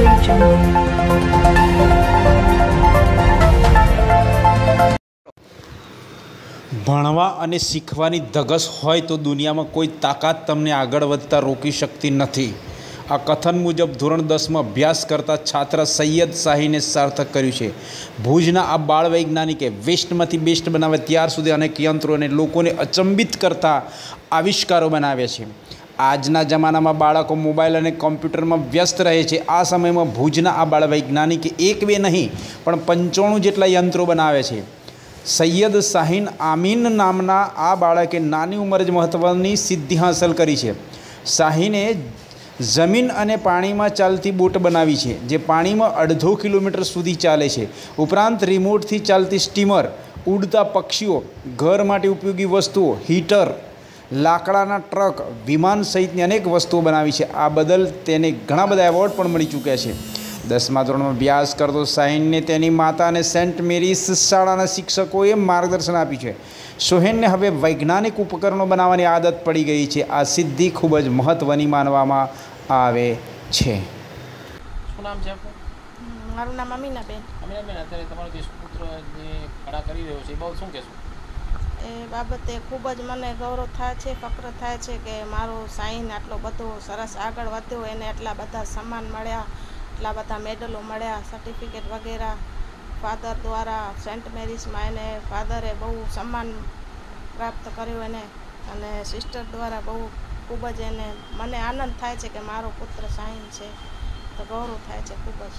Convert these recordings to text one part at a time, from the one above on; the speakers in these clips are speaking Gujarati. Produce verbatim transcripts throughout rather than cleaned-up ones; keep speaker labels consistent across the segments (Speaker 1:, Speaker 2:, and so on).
Speaker 1: ભણવા અને શીખવાની ધગશ હોય તો દુનિયામાં કોઈ તાકાત તમને આગળ વધતા રોકી શકતી નથી. આ કથન મુજબ ધોરણ દસમાં અભ્યાસ કરતા છાત્ર સૈયદ શાહીને સાર્થક કર્યું છે. ભુજના આ બાળ વૈજ્ઞાનિકે વેસ્ટમાંથી બેસ્ટ બનાવે ત્યાર સુધી અનેક યંત્રો અને લોકોને અચંબિત કરતા આવિષ્કારો બનાવ્યા છે. આજના જમાનામાં બાળકો મોબાઈલ અને કોમ્પ્યુટરમાં વ્યસ્ત રહે છે. આ સમયમાં ભુજના આ બાળ વૈજ્ઞાનિકે એક બે નહીં પણ પંચાણું જેટલા યંત્રો બનાવ્યા છે. સૈયદ શાહીન આમીન નામના આ બાળકે નાની ઉંમરે જ મહત્ત્વની સિદ્ધિ હાંસલ કરી છે. શાહીને જમીન અને પાણીમાં ચાલતી બોટ બનાવી છે જે પાણીમાં અડધો કિલોમીટર સુધી ચાલે છે. ઉપરાંત રિમોટથી ચાલતી સ્ટીમર, ઉડતા પક્ષીઓ, ઘર માટે ઉપયોગી વસ્તુઓ, હીટર, લાકડાના ટ્રક, વિમાન સહિતની અનેક વસ્તુઓ બનાવી છે. આ બદલ તેને ઘણા બધા એવોર્ડ પણ મળી ચૂક્યા છે. દસમા ધોરણમાં અભ્યાસ કરતો શાહીનને તેની માતા અને સેન્ટ મેરીસ શાળાના શિક્ષકોએ માર્ગદર્શન આપ્યું છે. સોહેનને હવે વૈજ્ઞાનિક ઉપકરણો બનાવવાની આદત પડી ગઈ છે. આ સિદ્ધિ ખૂબ જ મહત્ત્વની માનવામાં આવે છે.
Speaker 2: શું નામ છે આપનું?
Speaker 3: મારું નામ અમીનાબેન.
Speaker 2: અમીનાબેન, અત્યારે તમારો જે પુત્ર જે કળા કરી રહ્યો છે એ બહુ શું કહેશો?
Speaker 3: એ બાબતે ખૂબ જ મને ગૌરવ થાય છે, ફક્ર થાય છે કે મારો શાહીન આટલો બધો સરસ આગળ વધ્યો, એને એટલા બધા સન્માન મળ્યા, એટલા બધા મેડલો મળ્યા, સર્ટિફિકેટ વગેરે ફાધર દ્વારા સેન્ટ મેરીસમાં એને ફાધરે બહુ સન્માન પ્રાપ્ત કર્યું એને, અને સિસ્ટર દ્વારા બહુ ખૂબ જ એને મને આનંદ થાય છે કે મારો પુત્ર શાહીન છે, તો ગૌરવ થાય છે ખૂબ જ.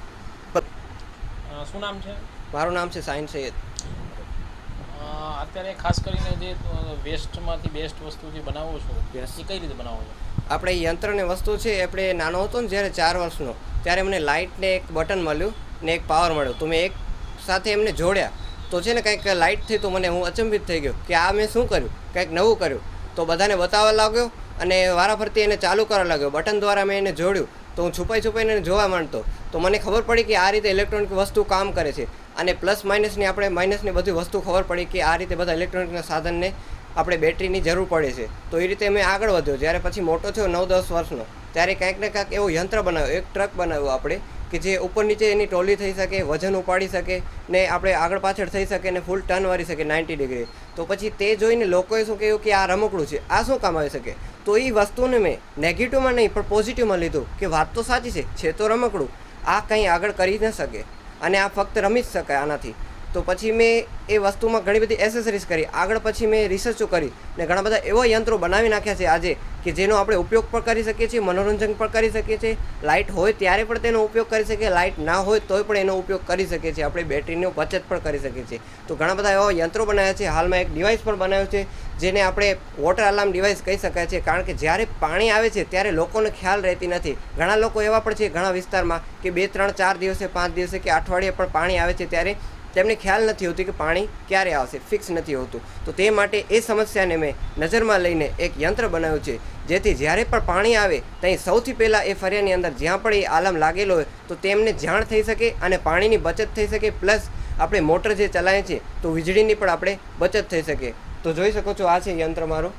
Speaker 2: શું નામ છે?
Speaker 4: મારું નામ છે શાહીન સૈયદ.
Speaker 2: અત્યારે ખાસ કરીને જે વેસ્ટમાંથી બેસ્ટ વસ્તુ જે બનાવો છો એ કઈ રીતે બનાવો છો?
Speaker 4: આપણે યંત્રને વસ્તુ છે, આપણે નાનો હતો ને જ્યારે ચાર વર્ષનો ત્યારે મને લાઇટને એક બટન મળ્યું ને એક પાવર મળ્યો, તો મેં એક સાથે એમને જોડ્યા તો છે ને કંઈક લાઇટ થઈ, તો મને હું અચંબિત થઈ ગયો કે આ મેં શું કર્યું, કંઈક નવું કર્યું. તો બધાને બતાવવા લાગ્યો અને વારાફરતી એને ચાલુ કરવા લાગ્યો. બટન દ્વારા મેં એને જોડ્યું તો હું છુપાઈ છુપાઈને એને જોવા માંડતો, તો મને ખબર પડી કે આ રીતે ઇલેક્ટ્રોનિક વસ્તુ કામ કરે છે. અને પ્લસ માઇનસની આપણે માઇનસની બધી વસ્તુ ખબર પડી કે આ રીતે બધા ઇલેક્ટ્રોનિકના સાધનને આપણે બેટરીની જરૂર પડે છે. તો એ રીતે મેં આગળ વધ્યો. જ્યારે પછી મોટો થયો નવ દસ વર્ષનો ત્યારે કાંઈક ને કાંઈક એવો યંત્ર બનાવ્યો, એક ટ્રક બનાવ્યો આપણે કે જે ઉપર નીચે એની ટ્રોલી થઈ શકે, વજન ઉપાડી શકે ને આપણે આગળ પાછળ થઈ શકે ને ફૂલ ટર્ન વાળી શકે નાઇન્ટી ડિગ્રી. તો પછી તે જોઈને લોકોએ શું કહ્યું કે આ રમકડું છે, આ શું કામ આવી શકે. તો એ વસ્તુને મેં નેગેટિવમાં નહીં પણ પોઝિટિવમાં લીધું કે વાત તો સાચી છે, છે તો રમકડું, આ કંઈ આગળ કરી ન શકે અને આ ફક્ત રમી જ શકાય આનાથી. તો પછી મેં એ વસ્તુમાં ઘણી બધી એસેસરીઝ કરી. આગળ પછી મેં રિસર્ચો કરી ને ઘણા બધા એવા યંત્રો બનાવી નાખ્યા છે આજે કે જેનો આપણે ઉપયોગ પણ કરી શકીએ છીએ, મનોરંજન પણ કરી શકીએ છીએ. લાઇટ હોય ત્યારે પણ તેનો ઉપયોગ કરી શકીએ, લાઇટ ના હોય તોય પણ એનો ઉપયોગ કરી શકીએ છીએ. આપણે બેટરીનો બચત પણ કરી શકીએ છીએ. તો ઘણા બધા એવા યંત્રો બનાવ્યા છે. હાલમાં એક ડિવાઇસ પણ બનાવ્યું છે જેને આપણે વોટર અલાર્મ ડિવાઇસ કહી શકાય છે. કારણ કે જ્યારે પાણી આવે છે ત્યારે લોકોને ખ્યાલ રહેતી નથી. ઘણા લોકો એવા પણ છે ઘણા વિસ્તારમાં કે બે ત્રણ ચાર દિવસે પાંચ દિવસે કે અઠવાડિયે પણ પાણી આવે છે ત્યારે તેમને ખ્યાલ નથી હોતી કે પાણી ક્યારે આવશે, ફિક્સ નથી હોતું. તો તે માટે એ સમસ્યાને મેં નજરમાં લઈને એક યંત્ર બનાવ્યું છે જેથી જ્યારે પણ પાણી આવે ત્યાં સૌથી પહેલાં એ ફરિયાની અંદર જ્યાં પણ એ આલમ લાગેલો હોય તો તેમને જાણ થઈ શકે અને પાણીની બચત થઈ શકે. પ્લસ આપણે મોટર જે ચલાવીએ છીએ તો વીજળીની પણ આપણે બચત થઈ શકે. તો જોઈ શકો છો આ છે યંત્ર મારું.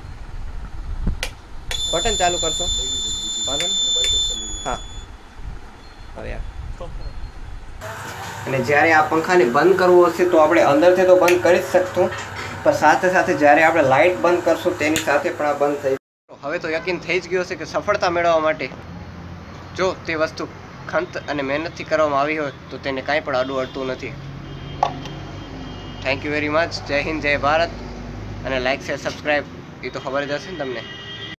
Speaker 4: બટન ચાલુ કરશો? હા, હવે અને જ્યારે આ પંખાને બંધ કરવું હશે તો આપણે અંદરથી તો બંધ કરી જ શકશું, પણ સાથે સાથે જ્યારે આપણે લાઇટ બંધ કરશું તેની સાથે પણ આ બંધ થઈ. હવે તો યકીન થઈ જ ગયું હશે કે સફળતા મેળવવા માટે જો તે વસ્તુ ખંત અને મહેનતથી કરવામાં આવી હોય તો તેને કાંઈ પણ અડું અડતું નથી. Thank you very much. જય હિન્દ, જય ભારત. અને લાઇક શેર સબસ્ક્રાઈબ એ તો ખબર જ હશે ને તમને.